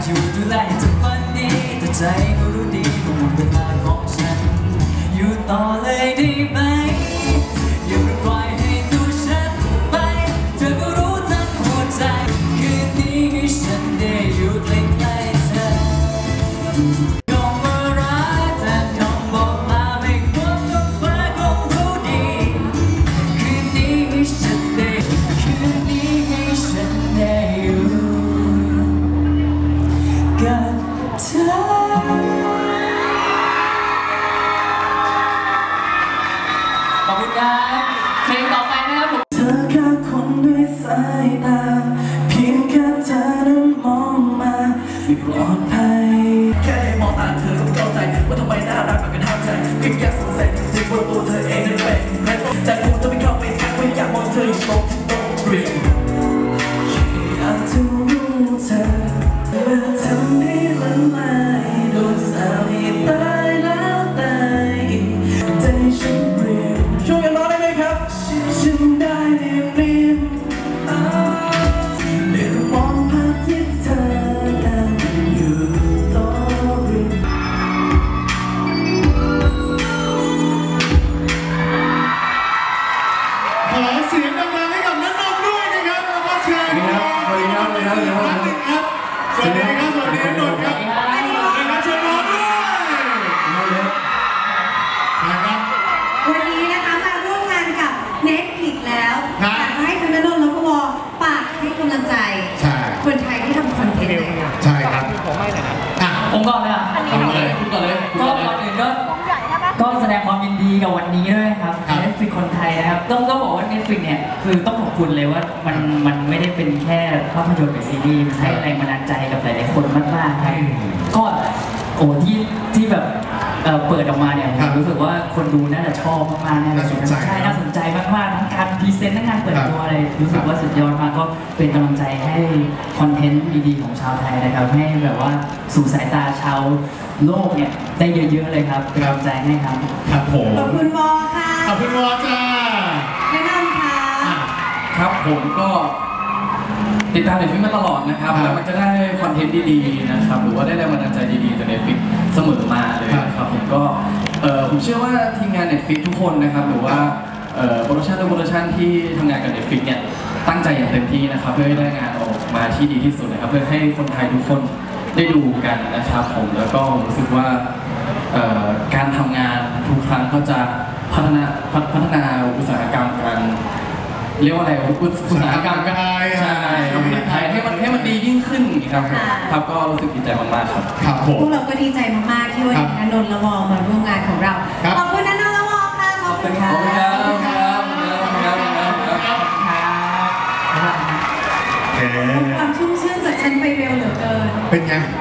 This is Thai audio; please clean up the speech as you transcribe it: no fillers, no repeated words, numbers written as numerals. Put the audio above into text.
อยู่ดูแลให้เธอฝันดีแต่ใจก็รู้ดีว่าหมดเวลาของฉันอยู่ต่อเลยได้ไหมอย่าปล่อยให้ตัวฉันไปเธอก็รู้ทั้งหัวใจคืนนี้ให้ฉันได้อยู่ใกล้ๆเธอคงว่ารักแต่คงบอกลาไม่ควรต้องฟ้าคงรู้ดีคืนนี้ให้ฉันได้คืนนี้ให้ฉันได้อยู่กับเธอขอบคุณครับเพลงต่อไปนะครับผมเธอแค่คนด้วยสายตาเพียงแค่เธอนั้นมองมาไม่ปลอดภัยแค่ได้มองตาเธอก็เข้าใจว่าทำไมน่ารักกว่ากันห้ามใจเพียงแค่สงสัยจริงๆว่าตัวเธอเองนั้นเป็นแค่แต่คงจะไม่เข้าไปทักไม่อยากมองเธออยู่ตรงเรียนอยากจะรู้เธอทำให้ละลายโดนสามีตายแล้วตายอีกใจฉันเปลี่ยนช่วยกันร้องได้ไหมครับฉันได้เรียบเดี๋ยวมองภาพที่เธอนั่งอยู่โต๊ะริมขอเสียงดังๆให้กับนักร้องด้วยนะครับแล้วก็เชิญครับสวัสดีครับสวัสดีครับสวัสดีครับสวัสดีครับนนท์ครับเชิญน้องด้วยนะครับวันนี้นะคะมาร่วมงานกับ Netflix แล้วอยากจะให้คุณณนนท์แล้วก็วอฝากให้กำลังใจคนไทยที่ทำคอนเทนต์เลยค่ะใช่ครับผมก่อนเลยอ่ะคุณก่อนเลยก็ก่อนอื่นก็แสดงความยินดีกับวันนี้ด้วยครับ Netflix คนไทยนะครับต้องบอกว่า Netflix เนี่ยคือต้องขอบคุณเลยว่ามันไม่ได้เป็นแค่ภาพยนตร์หรือซีรีส์มันให้แรงบันดาลใจกับหลายๆคนมากๆครับก็โอ้ที่แบบเปิดออกมาเนี่ยผมรู้สึกว่าคนดูน่าจะชอบมากๆน่าสนใจน่าสนใจมากๆทั้งการพรีเซนต์ทั้งการเปิดตัวอะไรรู้สึกว่าสุดยอดมากก็เป็นกำลังใจให้คอนเทนต์ดีๆของชาวไทยนะครับให้แบบว่าสู่สายตาชาวโลกเนี่ยได้เยอะๆเลยครับเป็นกำลังใจให้ครับครับผมขอบคุณวอค่ะขอบคุณวอจ้าแนะนำค่ะครับผมก็ติดตามNetflixมาตลอดนะครับแล้วมันจะได้คอนเทนต์ดีๆนะครับหรือว่าได้แรงบันดาลใจดีๆจากNetflixเสมอมาเลยครับผมก็ผมเชื่อว่าทีมงานNetflixทุกคนนะครับหรือว่าโปรดักชันทุกโปรดักชันที่ทำงานกับNetflixเนี่ยตั้งใจอย่างเต็มที่นะครับเพื่อให้ได้งานออกมาที่ดีที่สุดนะครับเพื่อให้คนไทยทุกคนได้ดูกันนะครับผมแล้วก็รู้สึกว่าการทำงานทุกครั้งก็จะพัฒนาอุตสาหกรรมกันเรียกว่าอะไรอุตสาหกรรมกันใช่ให้มันดียิ่งขึ้นครับครับก็รู้สึกดีใจมากๆครับครับผมพวกเราก็ดีใจมากๆที่วันนี้ณนนท์และวอมาร่วมงานของเราขอบคุณณนนท์และวอค่ะขอบคุณค่ะความชุ่มชื่นจากฉันไปเร็วเหลือเกินเป็นไง